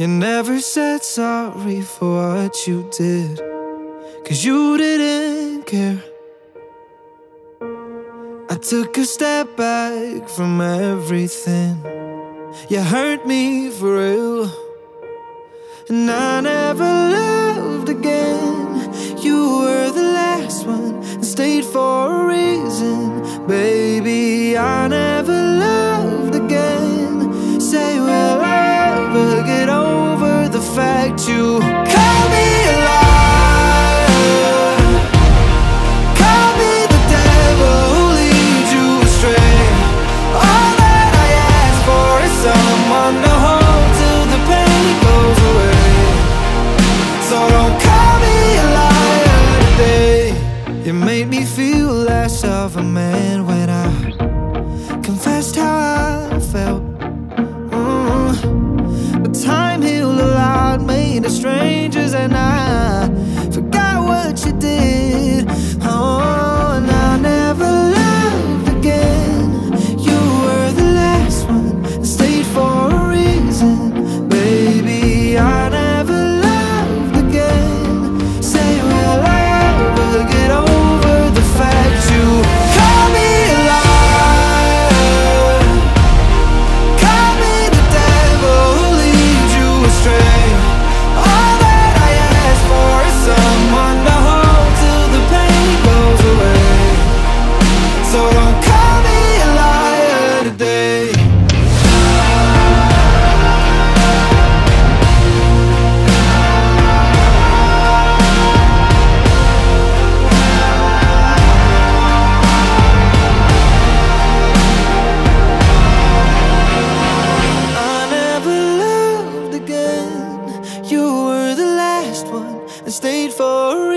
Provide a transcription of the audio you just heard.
You never said sorry for what you did, 'cause you didn't care. I took a step back from everything. You hurt me for real, and I never loved again. You were the last one and stayed for a reason. Baby, I never loved again. Say, will I ever get over the fact you call me a liar? Call me the devil who leads you astray. All that I ask for is someone to hold till the pain goes away. So don't call me a liar today. You made me feel less of a man when I confessed how I felt. But time healed a lot, made us strangers, and I forgot what you did. Oh, and I never loved again. You were the last one and stayed for a reason. Baby, I never loved again. Say, will I ever get over the fact you call me a liar? Call me the devil who leads you astray. All that I ask for is someone to hold till the pain goes away. So don't call me a liar today. I never loved again. You were the last one and stayed for a